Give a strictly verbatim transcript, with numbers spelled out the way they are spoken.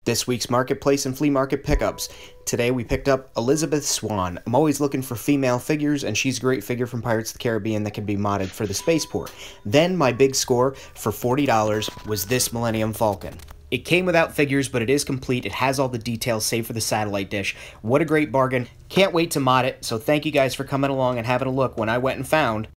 This week's Marketplace and Flea Market pickups. Today we picked up Elizabeth Swan. I'm always looking for female figures, and she's a great figure from Pirates of the Caribbean that can be modded for the spaceport. Then my big score for forty dollars was this Millennium Falcon. It came without figures, but it is complete. It has all the details save for the satellite dish. What a great bargain. Can't wait to mod it, so thank you guys for coming along and having a look when I went and found